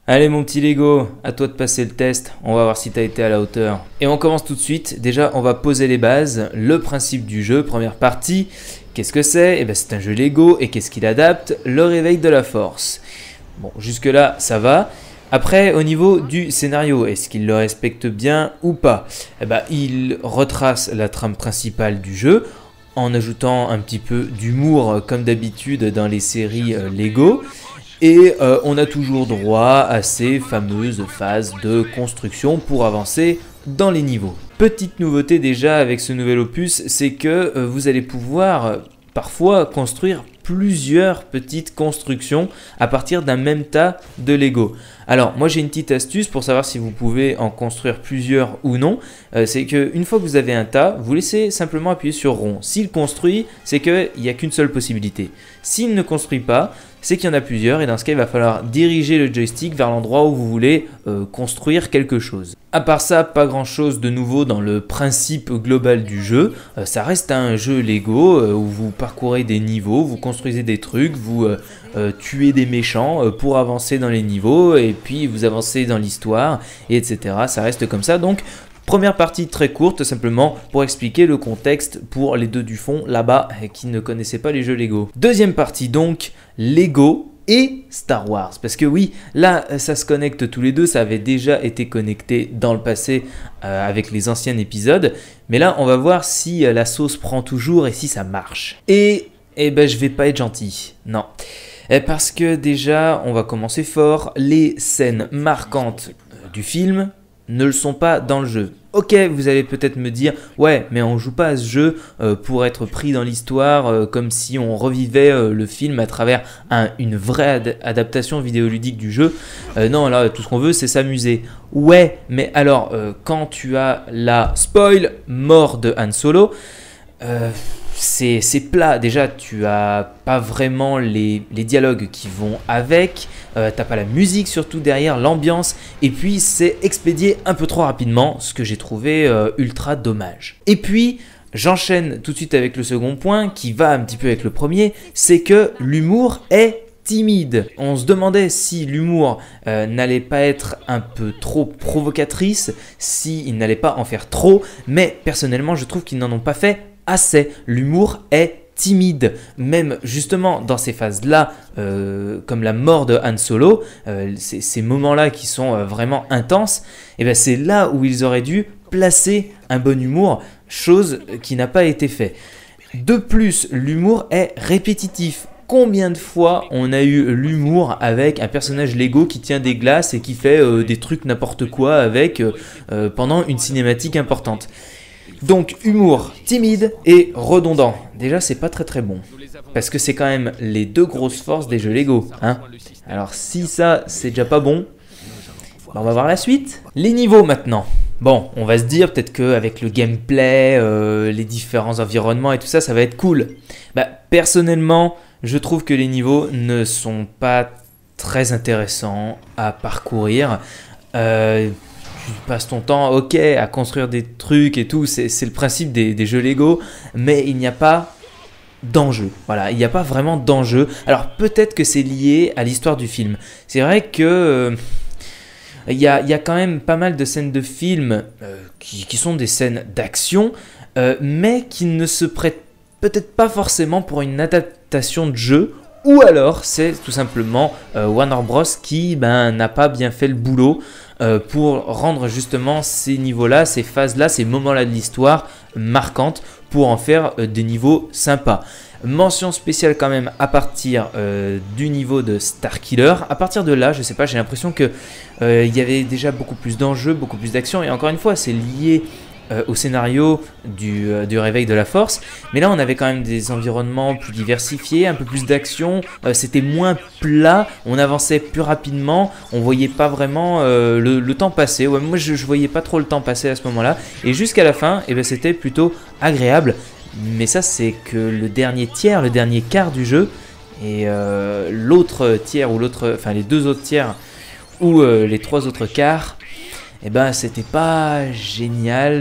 Allez mon petit Lego, à toi de passer le test, on va voir si tu as été à la hauteur. Et on commence tout de suite, déjà on va poser les bases, le principe du jeu, première partie. Qu'est-ce que c'est? C'est un jeu Lego et qu'est-ce qu'il adapte? Le réveil de la force. Bon, jusque là ça va. Après, au niveau du scénario, est-ce qu'il le respecte bien ou pas? Il retrace la trame principale du jeu en ajoutant un petit peu d'humour comme d'habitude dans les séries Lego. Et on a toujours droit à ces fameuses phases de construction pour avancer dans les niveaux. Petite nouveauté déjà avec ce nouvel opus, c'est que vous allez pouvoir parfois construire plusieurs petites constructions à partir d'un même tas de Lego. Alors moi j'ai une petite astuce pour savoir si vous pouvez en construire plusieurs ou non. C'est qu'une fois que vous avez un tas, vous laissez simplement appuyer sur rond. S'il construit, c'est qu'il n'y a qu'une seule possibilité. S'il ne construit pas, c'est qu'il y en a plusieurs et dans ce cas il va falloir diriger le joystick vers l'endroit où vous voulez construire quelque chose. À part ça, pas grand chose de nouveau dans le principe global du jeu. Ça reste un jeu Lego où vous parcourez des niveaux, vous construisez des trucs, vous tuez des méchants pour avancer dans les niveaux et puis vous avancez dans l'histoire, etc. Ça reste comme ça. Donc première partie très courte, simplement pour expliquer le contexte pour les deux du fond là-bas qui ne connaissaient pas les jeux Lego. Deuxième partie donc, Lego et Star Wars. Parce que oui, là ça se connecte tous les deux, ça avait déjà été connecté dans le passé avec les anciens épisodes. Mais là on va voir si la sauce prend toujours et si ça marche. Et je vais pas être gentil, non. Parce que déjà on va commencer fort, les scènes marquantes du film ne le sont pas dans le jeu. Ok, vous allez peut-être me dire, ouais, mais on joue pas à ce jeu pour être pris dans l'histoire comme si on revivait le film à travers une vraie adaptation vidéoludique du jeu. Non, là, tout ce qu'on veut, c'est s'amuser. Ouais, mais alors, quand tu as la spoil mort de Han Solo, c'est plat. Déjà, tu as pas vraiment les dialogues qui vont avec, t'as pas la musique surtout derrière, l'ambiance, et puis c'est expédié un peu trop rapidement, ce que j'ai trouvé ultra dommage. Et puis, j'enchaîne tout de suite avec le second point, qui va un petit peu avec le premier, c'est que l'humour est timide. On se demandait si l'humour n'allait pas être un peu trop provocatrice, s'il n'allait pas en faire trop, mais personnellement, je trouve qu'ils n'en ont pas fait assez. L'humour est timide, même justement dans ces phases-là, comme la mort de Han Solo, ces moments-là qui sont vraiment intenses, c'est là où ils auraient dû placer un bon humour, chose qui n'a pas été fait. De plus, l'humour est répétitif. Combien de fois on a eu l'humour avec un personnage Lego qui tient des glaces et qui fait des trucs n'importe quoi avec pendant une cinématique importante. Donc humour timide et redondant. Déjà c'est pas très bon. Parce que c'est quand même les deux grosses forces des jeux Lego. Hein. Alors si ça c'est déjà pas bon, on va voir la suite. Les niveaux maintenant. Bon, on va se dire peut-être qu'avec le gameplay, les différents environnements et tout ça, ça va être cool. Personnellement, je trouve que les niveaux ne sont pas très intéressants à parcourir. Tu passes ton temps, ok, à construire des trucs et tout, c'est le principe des jeux Lego, mais il n'y a pas d'enjeu. Voilà, il n'y a pas vraiment d'enjeu. Alors peut-être que c'est lié à l'histoire du film. C'est vrai que il y a quand même pas mal de scènes de film qui sont des scènes d'action, mais qui ne se prêtent peut-être pas forcément pour une adaptation de jeu. Ou alors c'est tout simplement Warner Bros qui n'a pas bien fait le boulot pour rendre justement ces niveaux-là, ces phases-là, ces moments-là de l'histoire marquantes pour en faire des niveaux sympas. Mention spéciale quand même à partir du niveau de Starkiller. À partir de là, je sais pas, j'ai l'impression que il y avait déjà beaucoup plus d'enjeux, beaucoup plus d'action. Et encore une fois, c'est lié au scénario du réveil de la force, mais là on avait quand même des environnements plus diversifiés, un peu plus d'action, c'était moins plat, on avançait plus rapidement, on voyait pas vraiment le temps passer. Ouais, moi je voyais pas trop le temps passer à ce moment là, et jusqu'à la fin c'était plutôt agréable. Mais ça c'est que le dernier tiers, le dernier quart du jeu, et l'autre tiers ou les deux autres tiers ou les trois autres quarts, c'était pas génial.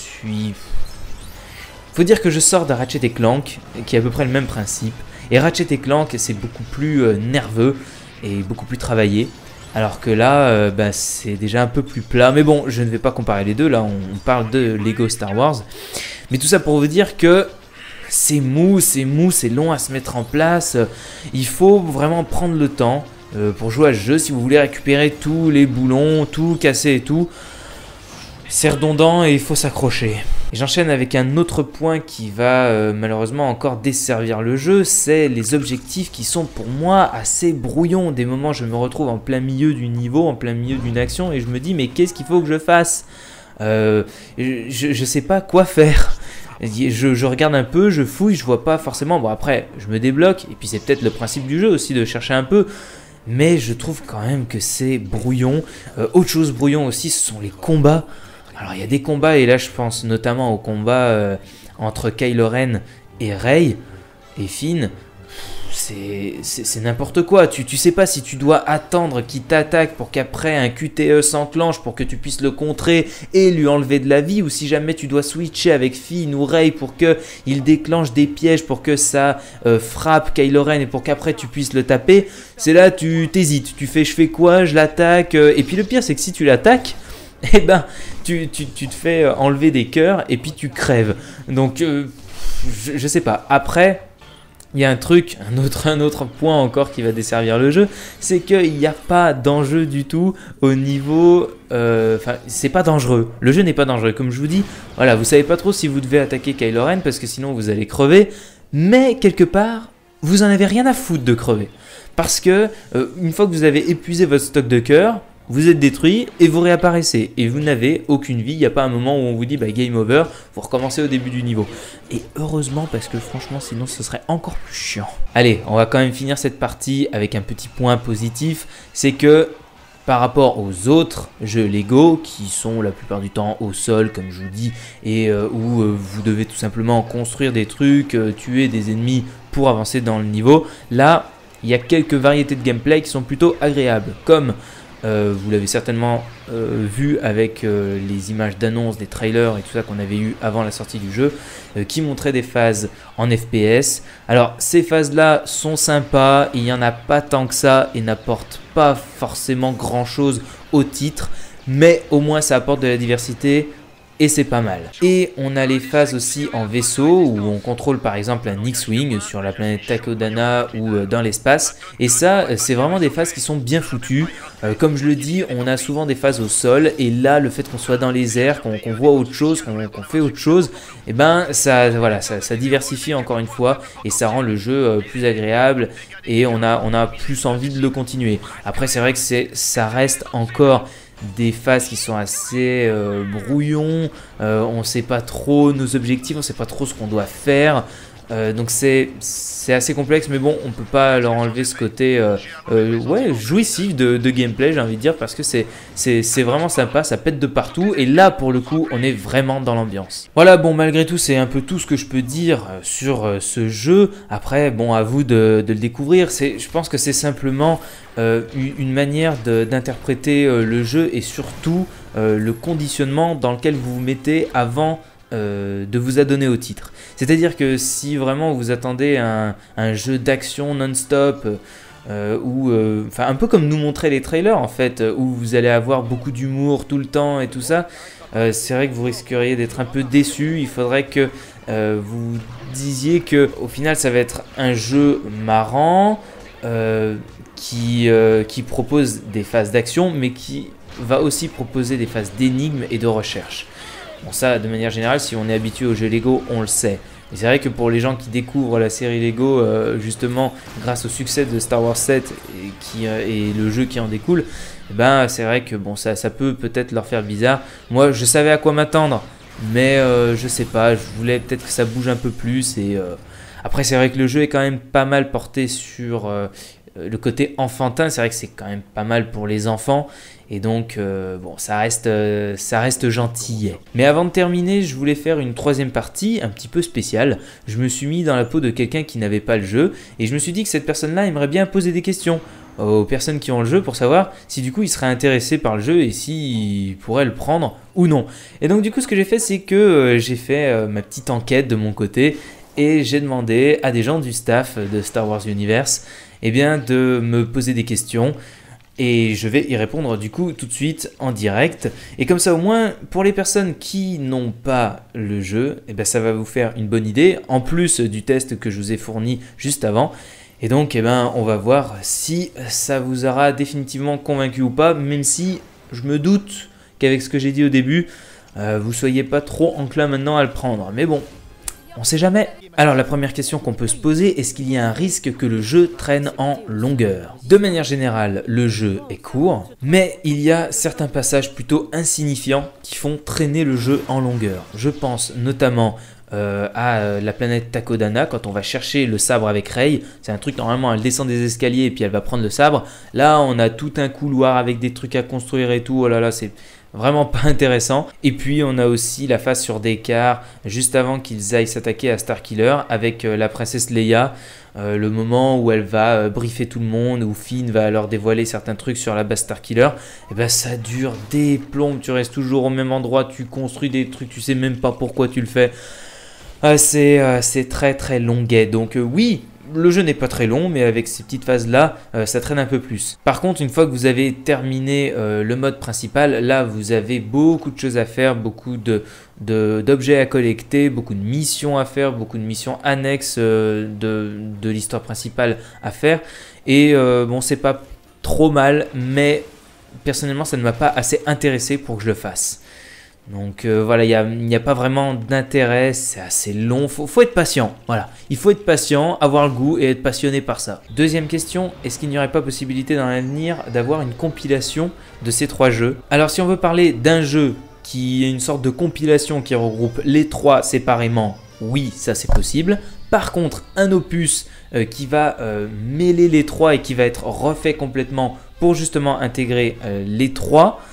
Faut dire que je sors de Ratchet & Clank, qui est à peu près le même principe. Et Ratchet & Clank, c'est beaucoup plus nerveux et beaucoup plus travaillé. alors que là, bah, c'est déjà un peu plus plat. Mais bon, je ne vais pas comparer les deux, là on parle de Lego Star Wars. Mais tout ça pour vous dire que c'est mou, c'est long à se mettre en place. Il faut vraiment prendre le temps pour jouer à ce jeu. Si vous voulez récupérer tous les boulons, tout casser et tout, c'est redondant et il faut s'accrocher. J'enchaîne avec un autre point qui va malheureusement encore desservir le jeu, c'est les objectifs qui sont pour moi assez brouillons. Des moments je me retrouve en plein milieu du niveau, en plein milieu d'une action et je me dis mais qu'est-ce qu'il faut que je fasse? Je sais pas quoi faire. Je regarde un peu, je fouille, je vois pas forcément. Bon après je me débloque et puis c'est peut-être le principe du jeu aussi de chercher un peu. Mais je trouve quand même que c'est brouillon. Autre chose brouillon aussi, ce sont les combats. Alors il y a des combats et là je pense notamment au combat entre Kylo Ren et Rey et Finn. C'est n'importe quoi. Tu sais pas si tu dois attendre qu'il t'attaque pour qu'après un QTE s'enclenche pour que tu puisses le contrer et lui enlever de la vie, ou si jamais tu dois switcher avec Finn ou Rey pour qu'il déclenche des pièges pour que ça frappe Kylo Ren et pour qu'après tu puisses le taper. C'est là tu t'hésites, tu fais je fais quoi, je l'attaque et puis le pire c'est que si tu l'attaques, eh ben tu te fais enlever des cœurs et puis tu crèves. Donc je sais pas. Après il y a un truc, un autre point encore qui va desservir le jeu, c'est qu'il n'y a pas d'enjeu du tout au niveau... Enfin, c'est pas dangereux. Le jeu n'est pas dangereux. Comme je vous dis, voilà, vous savez pas trop si vous devez attaquer Kylo Ren parce que sinon vous allez crever. Mais quelque part, vous en avez rien à foutre de crever. Parce que une fois que vous avez épuisé votre stock de cœur, vous êtes détruit et vous réapparaissez et vous n'avez aucune vie. Il n'y a pas un moment où on vous dit bah, game over, vous recommencez au début du niveau. Et heureusement parce que franchement sinon ce serait encore plus chiant. Allez, on va quand même finir cette partie avec un petit point positif, c'est que par rapport aux autres jeux Lego qui sont la plupart du temps au sol comme je vous dis et où vous devez tout simplement construire des trucs, tuer des ennemis pour avancer dans le niveau, là il y a quelques variétés de gameplay qui sont plutôt agréables comme vous l'avez certainement vu avec les images d'annonce, des trailers et tout ça qu'on avait eu avant la sortie du jeu qui montraient des phases en FPS. Alors ces phases là sont sympas, il n'y en a pas tant que ça et n'apportent pas forcément grand chose au titre, mais au moins ça apporte de la diversité. Et c'est pas mal. Et on a les phases aussi en vaisseau où on contrôle par exemple un X-Wing sur la planète Takodana ou dans l'espace. Et ça, c'est vraiment des phases qui sont bien foutues. Comme je le dis, on a souvent des phases au sol. Et là, le fait qu'on soit dans les airs, qu'on voit autre chose, qu'on fait autre chose, et ben ça, voilà, ça diversifie encore une fois. Et ça rend le jeu plus agréable. Et on a plus envie de le continuer. Après, c'est vrai que ça reste encore des phases qui sont assez brouillons, on ne sait pas trop nos objectifs, on ne sait pas trop ce qu'on doit faire, donc c'est assez complexe, mais bon, on ne peut pas leur enlever ce côté ouais, jouissif de gameplay, j'ai envie de dire, parce que c'est vraiment sympa, ça pète de partout, et là pour le coup on est vraiment dans l'ambiance. Voilà, bon, malgré tout c'est un peu tout ce que je peux dire sur ce jeu. Après bon, à vous de le découvrir. Je pense que c'est simplement une manière d'interpréter le jeu et surtout le conditionnement dans lequel vous vous mettez avant de vous adonner au titre. C'est-à-dire que si vraiment vous attendez un jeu d'action non-stop ou enfin un peu comme nous montraient les trailers en fait, où vous allez avoir beaucoup d'humour tout le temps et tout ça, c'est vrai que vous risqueriez d'être un peu déçu. Il faudrait que vous disiez que au final ça va être un jeu marrant qui propose des phases d'action mais qui va aussi proposer des phases d'énigmes et de recherche. Bon, ça de manière générale, si on est habitué aux jeux Lego, on le sait. Et c'est vrai que pour les gens qui découvrent la série Lego justement grâce au succès de Star Wars 7 et le jeu qui en découle, eh ben, c'est vrai que bon, ça peut peut-être leur faire bizarre. Moi je savais à quoi m'attendre, mais je sais pas, je voulais peut-être que ça bouge un peu plus. Et après c'est vrai que le jeu est quand même pas mal porté sur le côté enfantin, c'est vrai que c'est quand même pas mal pour les enfants. Et donc, bon, ça reste gentil. Mais avant de terminer, je voulais faire une troisième partie un petit peu spéciale. Je me suis mis dans la peau de quelqu'un qui n'avait pas le jeu. Et je me suis dit que cette personne-là aimerait bien poser des questions aux personnes qui ont le jeu pour savoir si du coup il serait intéressé par le jeu et s'il pourrait le prendre ou non. Et donc du coup, ce que j'ai fait, c'est que j'ai fait ma petite enquête de mon côté. Et j'ai demandé à des gens du staff de Star Wars Universe de me poser des questions. Et je vais y répondre du coup tout de suite en direct. Et comme ça au moins, pour les personnes qui n'ont pas le jeu, eh ben, ça va vous faire une bonne idée, en plus du test que je vous ai fourni juste avant. Et donc eh ben, on va voir si ça vous aura définitivement convaincu ou pas, même si je me doute qu'avec ce que j'ai dit au début, vous ne soyez pas trop enclin maintenant à le prendre. Mais bon, on sait jamais. Alors la première question qu'on peut se poser, est-ce qu'il y a un risque que le jeu traîne en longueur? De manière générale, le jeu est court, mais il y a certains passages plutôt insignifiants qui font traîner le jeu en longueur. Je pense notamment à la planète Takodana, quand on va chercher le sabre avec Rei. C'est un truc, normalement elle descend des escaliers et puis elle va prendre le sabre. Là on a tout un couloir avec des trucs à construire et tout, oh là là, c'est vraiment pas intéressant. Et puis on a aussi la phase sur Dekar, juste avant qu'ils aillent s'attaquer à Starkiller avec la princesse Leia. Le moment où elle va briefer tout le monde, où Finn va leur dévoiler certains trucs sur la base Starkiller, et ben ça dure des plombes, tu restes toujours au même endroit, tu construis des trucs, tu sais même pas pourquoi tu le fais. C'est très très longuet, donc oui, le jeu n'est pas très long, mais avec ces petites phases-là, ça traîne un peu plus. Par contre, une fois que vous avez terminé le mode principal, là, vous avez beaucoup de choses à faire, beaucoup d'objets à collecter, beaucoup de missions à faire, beaucoup de missions annexes de l'histoire principale à faire. Et bon, c'est pas trop mal, mais personnellement, ça ne m'a pas assez intéressé pour que je le fasse. Donc voilà, il n'y a pas vraiment d'intérêt, c'est assez long, faut être patient, voilà. Il faut être patient, avoir le goût et être passionné par ça. Deuxième question, est-ce qu'il n'y aurait pas possibilité dans l'avenir d'avoir une compilation de ces trois jeux? Alors si on veut parler d'un jeu qui est une sorte de compilation qui regroupe les trois séparément, oui, ça c'est possible. Par contre, un opus qui va mêler les trois et qui va être refait complètement pour justement intégrer les trois,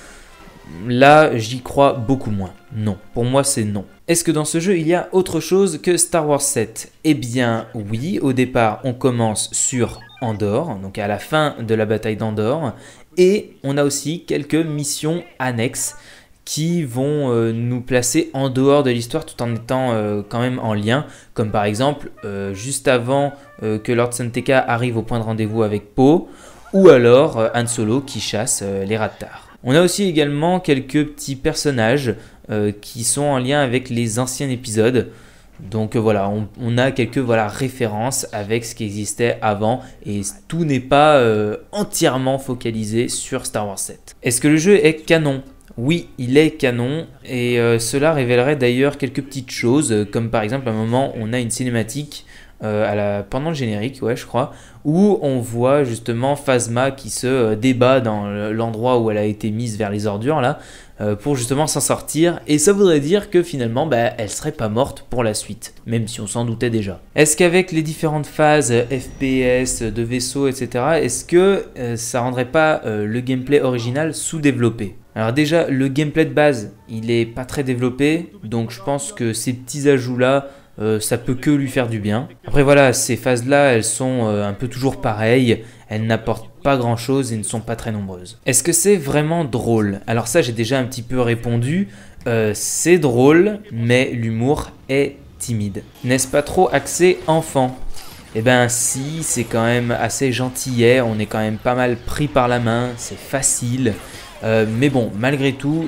là, j'y crois beaucoup moins. Non, pour moi, c'est non. Est-ce que dans ce jeu, il y a autre chose que Star Wars 7? Eh bien, oui. Au départ, on commence sur Andorre, donc à la fin de la bataille d'Andorre. Et on a aussi quelques missions annexes qui vont nous placer en dehors de l'histoire tout en étant quand même en lien. Comme par exemple, juste avant que Lord Santeka arrive au point de rendez-vous avec Poe. Ou alors Han Solo qui chasse les Rattars. On a aussi également quelques petits personnages qui sont en lien avec les anciens épisodes. Donc voilà, on a quelques références avec ce qui existait avant et tout n'est pas entièrement focalisé sur Star Wars 7. Est-ce que le jeu est canon? Oui, il est canon et cela révélerait d'ailleurs quelques petites choses comme par exemple à un moment on a une cinématique pendant le générique, ouais, je crois, où on voit justement Phasma qui se débat dans l'endroit où elle a été mise vers les ordures là, pour justement s'en sortir. Et ça voudrait dire que finalement, elle serait pas morte pour la suite, même si on s'en doutait déjà. Est-ce qu'avec les différentes phases FPS, de vaisseaux, etc., est-ce que ça rendrait pas le gameplay original sous-développé? Alors déjà, le gameplay de base, il est pas très développé, donc je pense que ces petits ajouts-là, ça peut que lui faire du bien. Après voilà, ces phases-là, elles sont un peu toujours pareilles. Elles n'apportent pas grand-chose et ne sont pas très nombreuses. Est-ce que c'est vraiment drôle? Alors ça, j'ai déjà un petit peu répondu. C'est drôle, mais l'humour est timide. N'est-ce pas trop axé enfant? Eh ben si, c'est quand même assez gentillet. On est quand même pas mal pris par la main. C'est facile. Mais bon, malgré tout,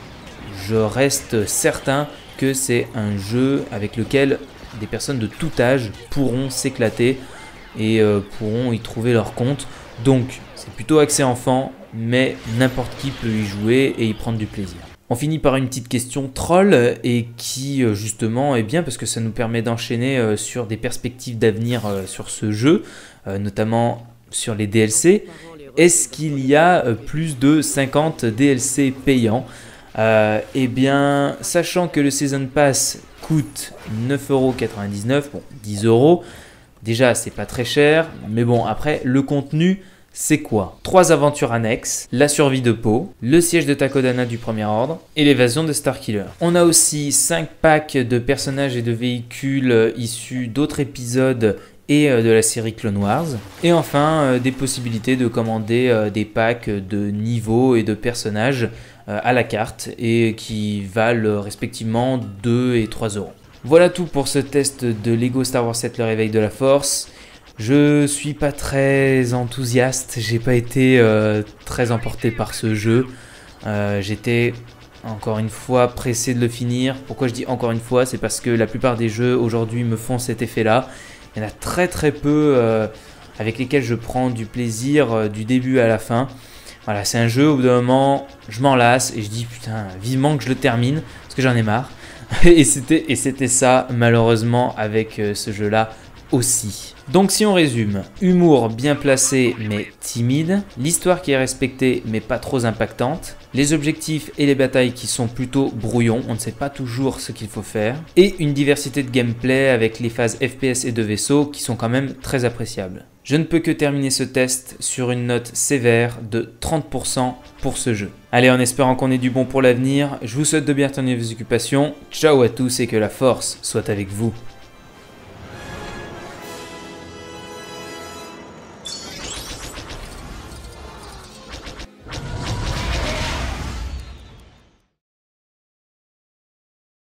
je reste certain que c'est un jeu avec lequel des personnes de tout âge pourront s'éclater et pourront y trouver leur compte. Donc c'est plutôt axé enfant, mais n'importe qui peut y jouer et y prendre du plaisir. On finit par une petite question troll et qui justement est bien parce que ça nous permet d'enchaîner sur des perspectives d'avenir sur ce jeu, notamment sur les DLC. Est-ce qu'il y a plus de 50 DLC payants? Eh bien, sachant que le Season Pass coûte 9,99 €, bon 10 €, déjà c'est pas très cher, mais bon après le contenu c'est quoi? 3 aventures annexes, la survie de Poe, le siège de Takodana du Premier Ordre et l'évasion de Starkiller. On a aussi 5 packs de personnages et de véhicules issus d'autres épisodes et de la série Clone Wars. Et enfin, des possibilités de commander des packs de niveaux et de personnages à la carte et qui valent respectivement 2 et 3 €. Voilà tout pour ce test de Lego Star Wars 7 le réveil de la force. Je suis pas très enthousiaste, j'ai pas été très emporté par ce jeu. J'étais encore une fois pressé de le finir. Pourquoi je dis encore une fois? C'est parce que la plupart des jeux aujourd'hui me font cet effet-là. Il y en a très peu avec lesquels je prends du plaisir du début à la fin. Voilà, c'est un jeu où au bout d'un moment, je m'en lasse et je dis putain, vivement que je le termine parce que j'en ai marre. Et c'était ça malheureusement avec ce jeu-là aussi. Donc si on résume, humour bien placé mais timide, l'histoire qui est respectée mais pas trop impactante, les objectifs et les batailles qui sont plutôt brouillons, on ne sait pas toujours ce qu'il faut faire, et une diversité de gameplay avec les phases FPS et de vaisseau qui sont quand même très appréciables. Je ne peux que terminer ce test sur une note sévère de 30% pour ce jeu. Allez, en espérant qu'on ait du bon pour l'avenir, je vous souhaite de bien tenir vos occupations, ciao à tous et que la force soit avec vous.